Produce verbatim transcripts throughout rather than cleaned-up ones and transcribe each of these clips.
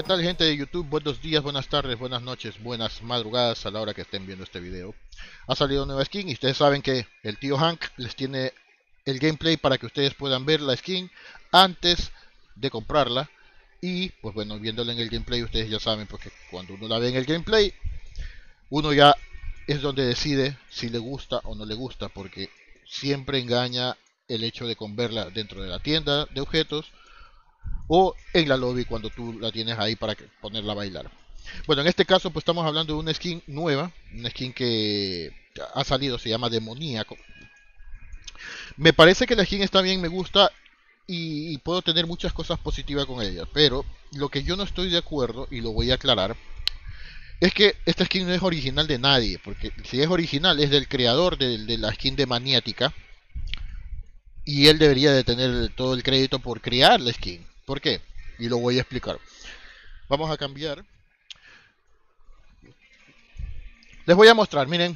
¿qué tal, gente de YouTube? Buenos días, buenas tardes, buenas noches, buenas madrugadas a la hora que estén viendo este video. Ha salido una nueva skin y ustedes saben que el tío Hank les tiene el gameplay para que ustedes puedan ver la skin antes de comprarla. Y pues bueno, viéndola en el gameplay ustedes ya saben, porque cuando uno la ve en el gameplay, uno ya es donde decide si le gusta o no le gusta, porque siempre engaña el hecho de con verla dentro de la tienda de objetos o en la lobby cuando tú la tienes ahí para que, ponerla a bailar. Bueno, en este caso pues estamos hablando de una skin nueva, una skin que ha salido, se llama Demoníaco. Me parece que la skin está bien, me gusta y, y puedo tener muchas cosas positivas con ella, pero lo que yo no estoy de acuerdo, y lo voy a aclarar, es que esta skin no es original de nadie, porque si es original es del creador de, de la skin de Maniática, y él debería de tener todo el crédito por crear la skin. ¿Por qué? Y lo voy a explicar. Vamos a cambiar. Les voy a mostrar, miren.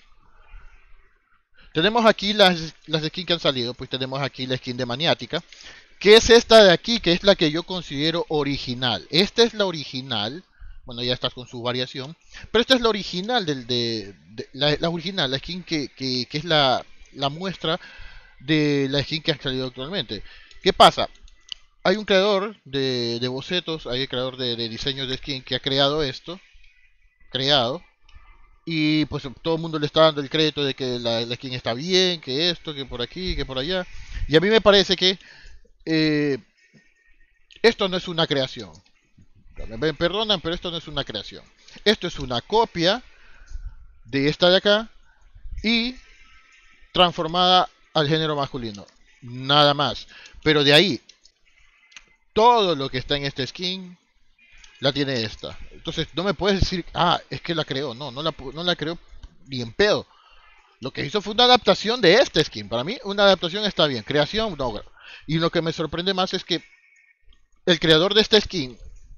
Tenemos aquí las, las skins que han salido. Pues tenemos aquí la skin de Maniática, que es esta de aquí, que es la que yo considero original. Esta es la original. Bueno, ya está con su variación. Pero esta es la original del de, de la, la original, la skin que, que, que es la, la muestra de la skin que ha salido actualmente. ¿Qué pasa? Hay un creador de, de bocetos, hay un creador de, de diseños de skin que ha creado esto, creado, y pues todo el mundo le está dando el crédito de que la, la skin está bien, que esto, que por aquí, que por allá. Y a mí me parece que eh, esto no es una creación. Me perdonan, pero esto no es una creación. Esto es una copia de esta de acá y transformada al género masculino. Nada más. Pero de ahí, todo lo que está en esta skin la tiene esta. Entonces no me puedes decir, ah, es que la creó. No, no la, no la creó ni en pedo. Lo que hizo fue una adaptación de esta skin. Para mí una adaptación está bien. Creación, no. Y lo que me sorprende más es que el creador de esta skin,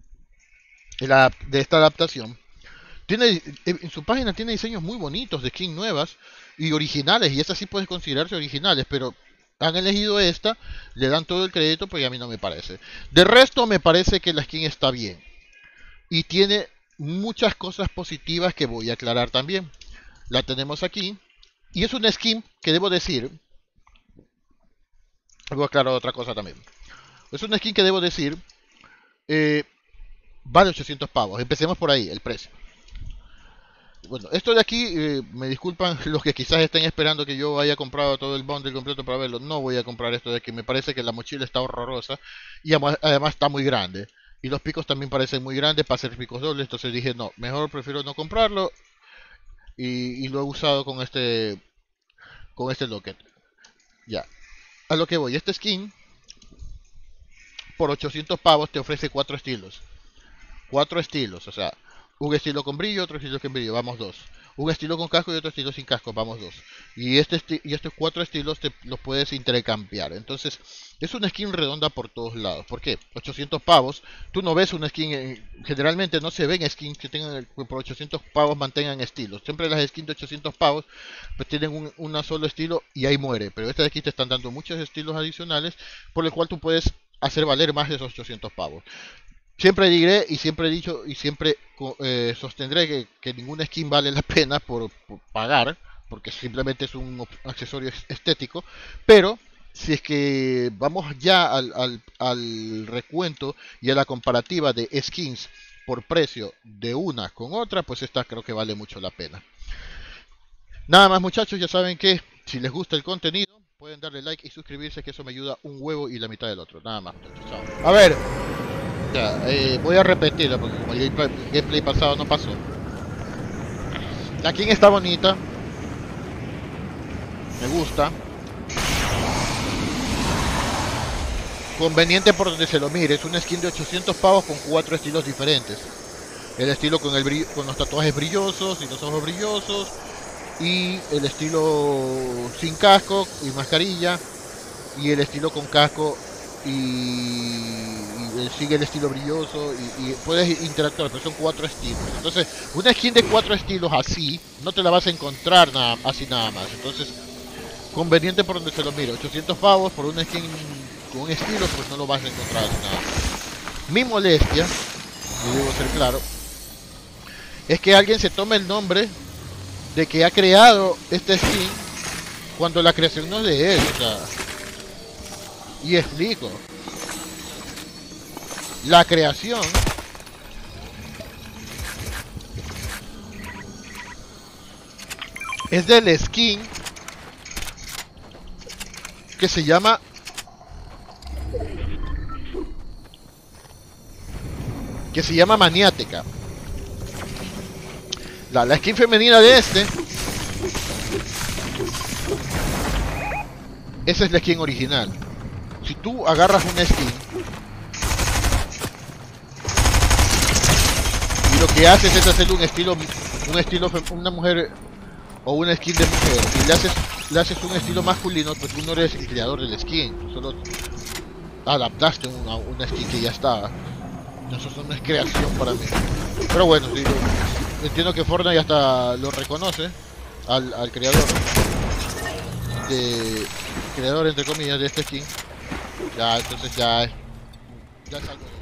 de esta adaptación, tiene en su página tiene diseños muy bonitos de skins nuevas y originales. Y estas sí pueden considerarse originales, pero han elegido esta, le dan todo el crédito, pues a mí no me parece. De resto me parece que la skin está bien. Y tiene muchas cosas positivas que voy a aclarar también. La tenemos aquí. Y es una skin que debo decir. Voy a aclarar otra cosa también. Es una skin que debo decir. Eh, vale ochocientos pavos. Empecemos por ahí, el precio. Bueno, esto de aquí, eh, me disculpan los que quizás estén esperando que yo haya comprado todo el bundle completo para verlo. No voy a comprar esto de aquí. Me parece que la mochila está horrorosa. Y además está muy grande. Y los picos también parecen muy grandes para ser picos dobles. Entonces dije, no, mejor prefiero no comprarlo. Y, y lo he usado con este con este locket. Ya. A lo que voy. Este skin, por ochocientos pavos, te ofrece cuatro estilos. Cuatro estilos. O sea, un estilo con brillo, otro estilo sin brillo. Vamos dos. Un estilo con casco y otro estilo sin casco. Vamos dos. Y, este esti y estos cuatro estilos te los puedes intercambiar. Entonces, es una skin redonda por todos lados. ¿Por qué? ochocientos pavos. Tú no ves una skin. Eh, generalmente no se ven skins que tengan por ochocientos pavos mantengan estilos. Siempre las skins de ochocientos pavos pues tienen un una solo estilo y ahí muere. Pero esta de aquí te están dando muchos estilos adicionales, por el cual tú puedes hacer valer más de esos ochocientos pavos. Siempre diré y siempre he dicho y siempre eh, sostendré que, que ninguna skin vale la pena por, por pagar, porque simplemente es un accesorio estético. Pero si es que vamos ya al, al, al recuento y a la comparativa de skins por precio de una con otra, pues esta creo que vale mucho la pena. Nada más, muchachos, ya saben que si les gusta el contenido pueden darle like y suscribirse, que eso me ayuda un huevo y la mitad del otro. Nada más, muchachos, chao. A ver, ya, eh, voy a repetirlo porque como el gameplay pasado no pasó. La skin está bonita, me gusta, conveniente por donde se lo mire. Es una skin de ochocientos pavos con cuatro estilos diferentes. El estilo con, el brillo, con los tatuajes brillosos y los ojos brillosos, y el estilo sin casco y mascarilla, y el estilo con casco y, y sigue el estilo brilloso, y, y puedes interactuar, pero son cuatro estilos. Entonces una skin de cuatro estilos así no te la vas a encontrar nada, así nada más. Entonces conveniente por donde se lo mire. ochocientos pavos por una skin con un estilo, pues no lo vas a encontrar nada. Mi molestia y debo ser claro, es que alguien se tome el nombre de que ha creado este skin cuando la creación no es de él, o sea, y explico, la creación es del skin que se llama que se llama Maniática. La, la skin femenina de este, esa es la skin original. Si tú agarras una skin y lo que haces es hacerle un estilo, un estilo, una mujer o una skin de mujer y le haces, le haces un estilo masculino, pues tú no eres el creador del skin, solo adaptaste una, una skin que ya estaba. Eso no es creación para mí. Pero bueno, sí, entiendo que Fortnite hasta lo reconoce al, al creador de creador entre comillas de este skin. Ya, entonces ya es ya es algo.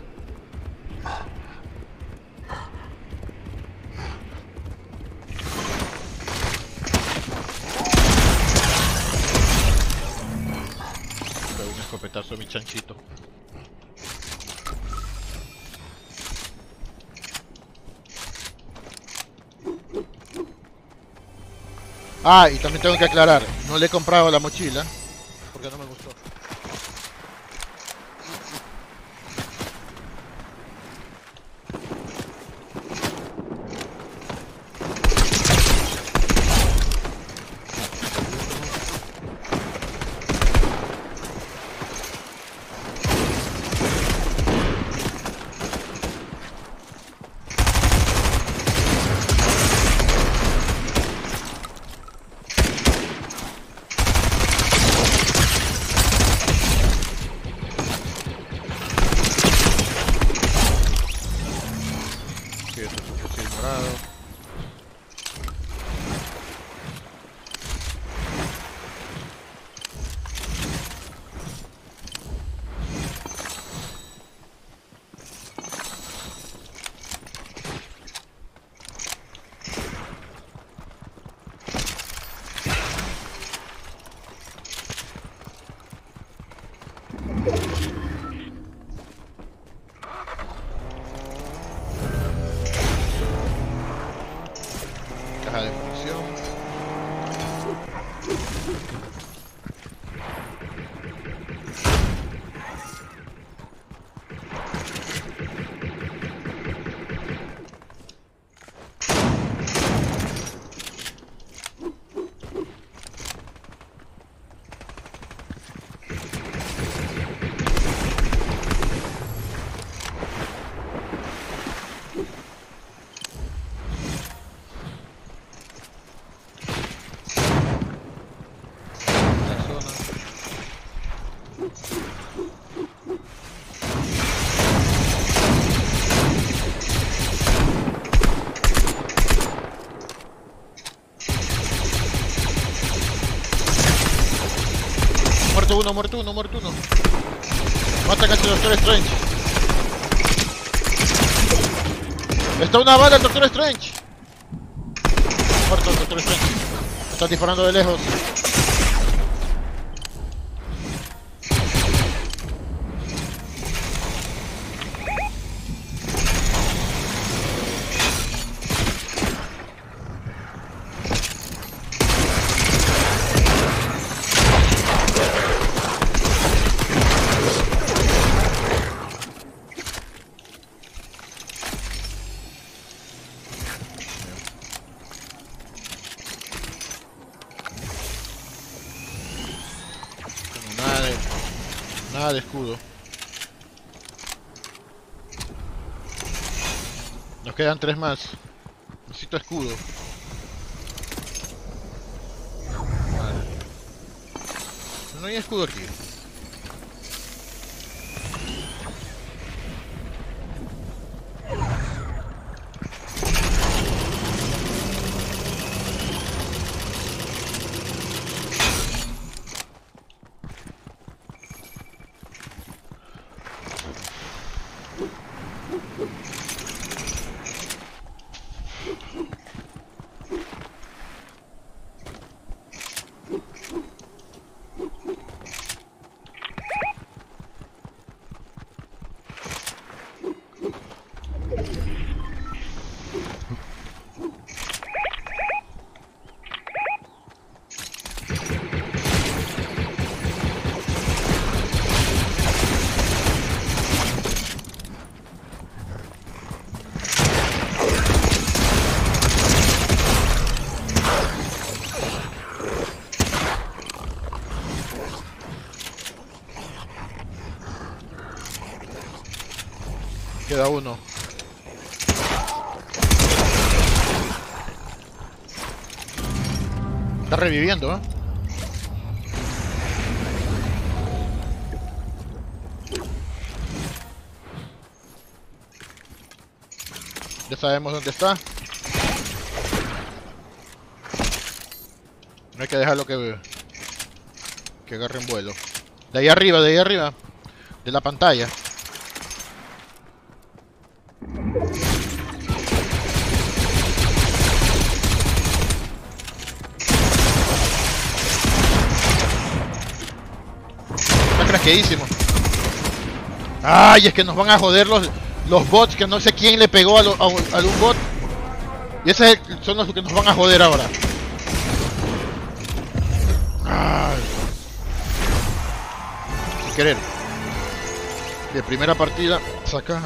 Un escopetazo a mi chanchito. Ah, y también tengo que aclarar, no le he comprado la mochila porque no me gustó. Caja de munición. Muerto uno, muerto uno, muerto uno. Mata casi al Doctor Strange. Está una bala el Doctor Strange. Muerto el Doctor Strange. Está disparando de lejos. Nada de, nada de escudo. Nos quedan tres más. Necesito escudo. Vale. No hay escudo aquí. Queda uno. Está reviviendo, ¿eh? Ya sabemos dónde está. No hay que dejarlo que, que agarren vuelo. De ahí arriba, de ahí arriba. De la pantalla. Está craqueadísimo. Ay, es que nos van a joder los, los bots, que no sé quién le pegó a, lo, a, a un bot. Y esos son los que nos van a joder ahora. Ay. Sin querer. De primera partida, saca.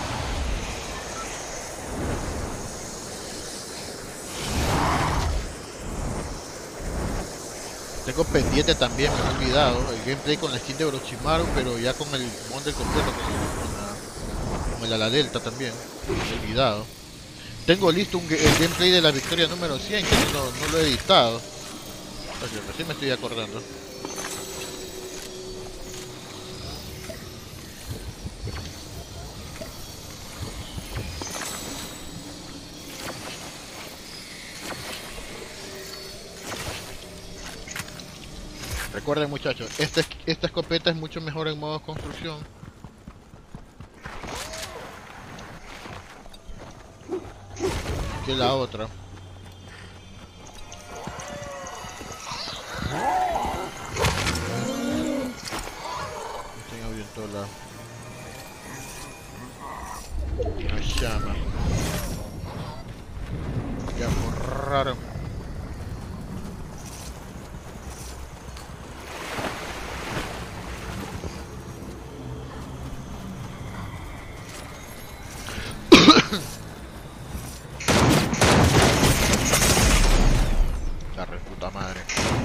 Tengo pendiente también, me he olvidado, el gameplay con la skin de Orochimaru, pero ya con el Wonder completo, con, con, la, con el ala delta también, me he olvidado. Tengo listo un, el gameplay de la victoria número cien, que no, no lo he editado. Oye, recién me estoy acordando. Recuerden, muchachos, esta, esta escopeta es mucho mejor en modo construcción. Que la otra. Tengo bien toda la... la llama. Ya borraron. La re puta madre.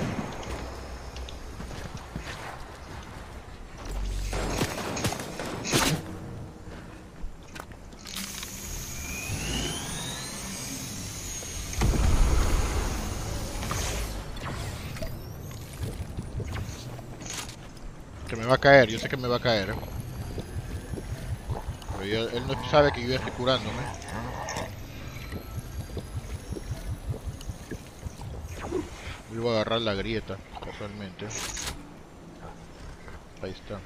Que me va a caer, yo sé que me va a caer. ¿eh? Pero yo, él no sabe que yo estoy curándome. Vuelvo a agarrar la grieta, casualmente. Ahí está.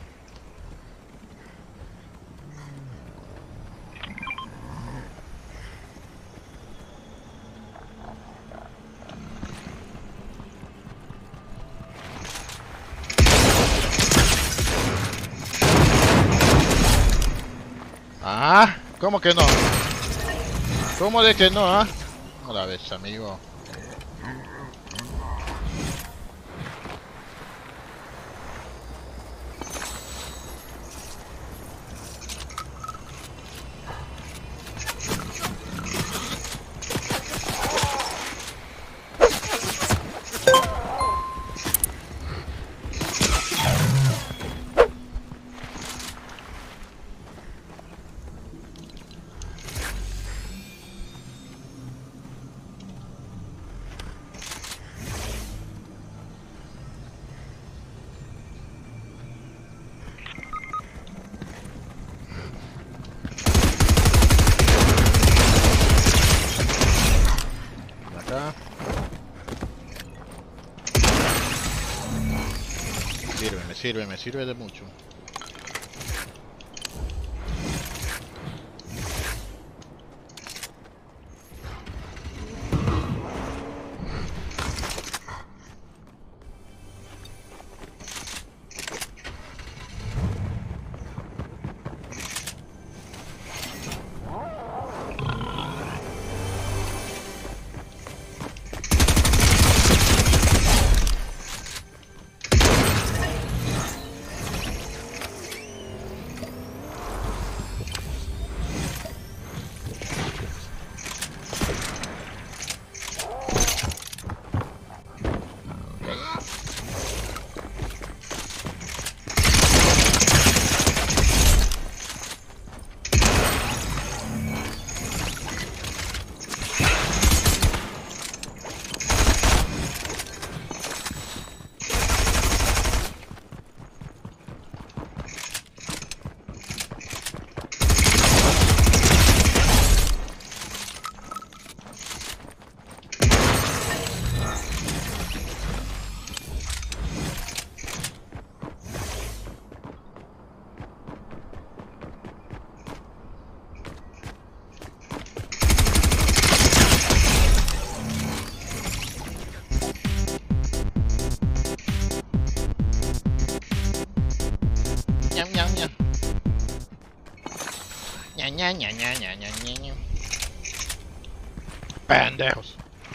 Ah, ¿cómo que no? ¿Cómo de que no, ah? No la ves, amigo. Sirve, me sirve, me sirve de mucho. ñam, ñam, ñam. Ña, ña, ña, ña, ña, ña, ña, ña. Pendejos.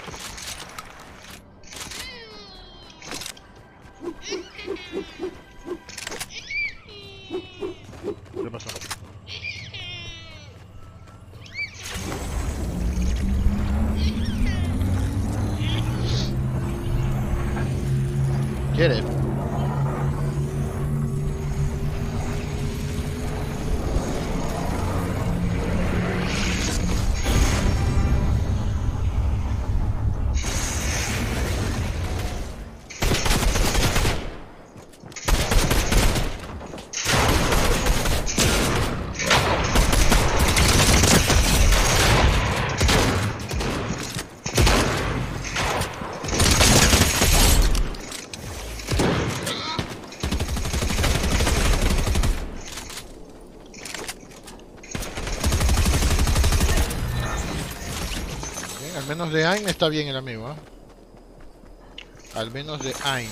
¿Qué pasó? ¿Quiere? Al menos de Ain está bien el amigo, ¿eh? Al menos de Ain.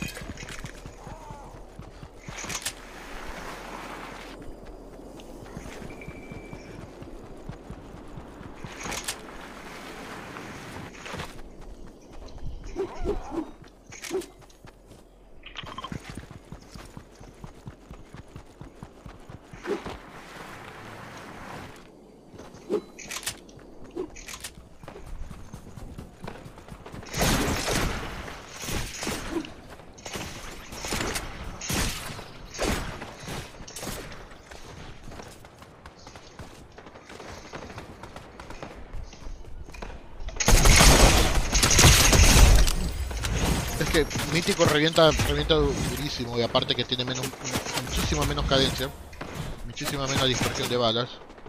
Que Mítico revienta, revienta durísimo y aparte que tiene menos, muchísima menos cadencia, muchísima menos dispersión de balas.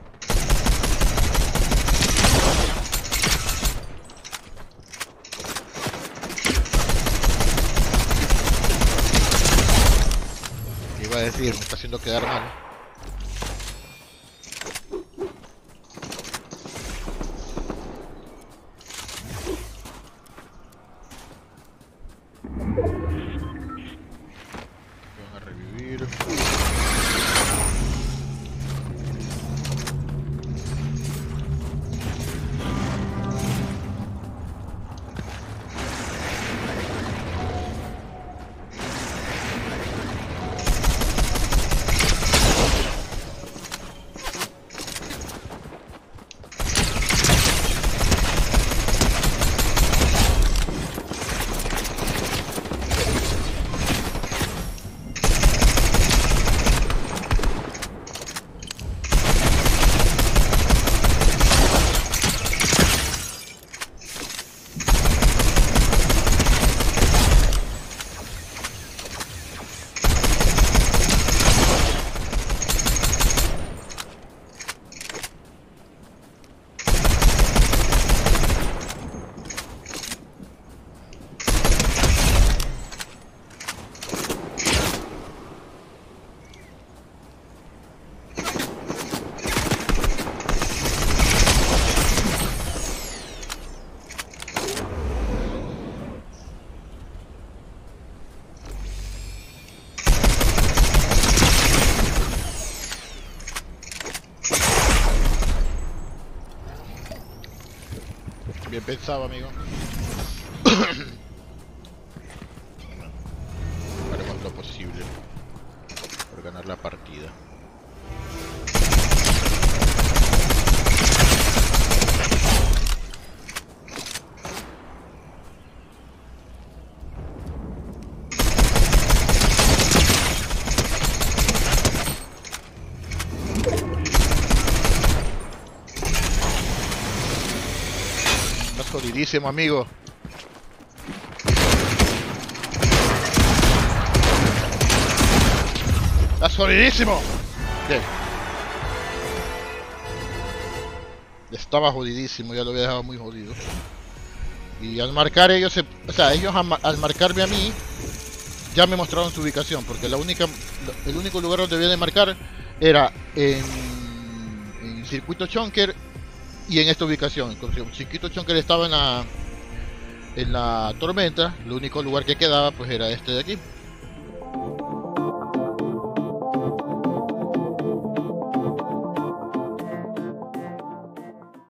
Iba a decir, me está haciendo quedar mal. Bien pensado, amigo. Haremos lo posible por ganar la partida. Jodidísimo, amigo. Estás jodidísimo. Bien. Estaba jodidísimo, ya lo había dejado muy jodido. Y al marcar ellos, se, o sea, ellos al, al marcarme a mí, ya me mostraron su ubicación, porque la única, el único lugar donde debía de marcar era en, en Circuito Chonker. Y en esta ubicación, como Chiquito Chonker estaba en la en la tormenta, el único lugar que quedaba pues era este de aquí.